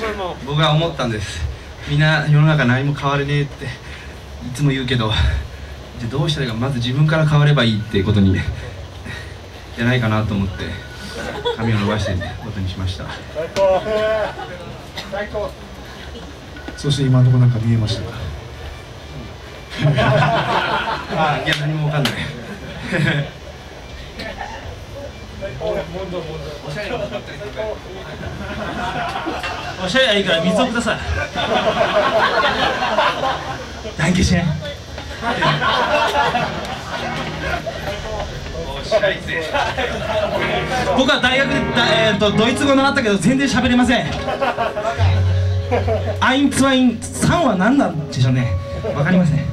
僕は思ったんです。みんな世の中何も変われねえっていつも言うけど、じゃあどうしたらいいか、まず自分から変わればいいっていうことにじゃないかなと思って髪を伸ばしてことにしました。 そして今のところなんか見えましたか？ いや、何もわかんない。 おしゃれはいいから水をください。ダンケシェン。僕は大学でドイツ語習ったけど全然喋れません。アインツワイン3は何なんでしょうね。わかりません。